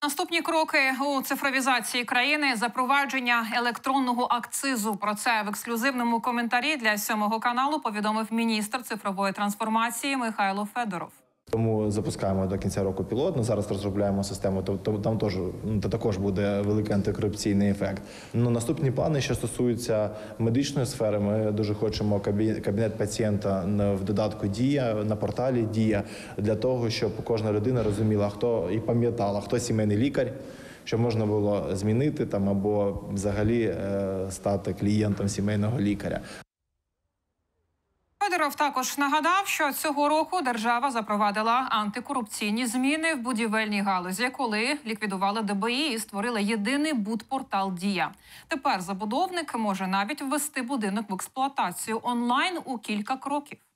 Наступні кроки у цифровізації країни – запровадження електронного акцизу. Про це в ексклюзивному коментарі для 7 каналу повідомив міністр цифрової трансформації Михайло Федоров. Тому запускаємо до кінця року пілот. Зараз розробляємо систему, там також буде великий антикорупційний ефект. Наступні плани, що стосуються медичної сфери, ми дуже хочемо кабінет пацієнта в додатку «Дія», на порталі «Дія», для того, щоб кожна людина розуміла, хто і пам'ятала, хто сімейний лікар, щоб можна було змінити або взагалі стати клієнтом сімейного лікаря. Федоров також нагадав, що цього року держава запровадила антикорупційні зміни в будівельній галузі, коли ліквідували ДБІ і створили єдиний будпортал «Дія». Тепер забудовник може навіть ввести будинок в експлуатацію онлайн у кілька кроків.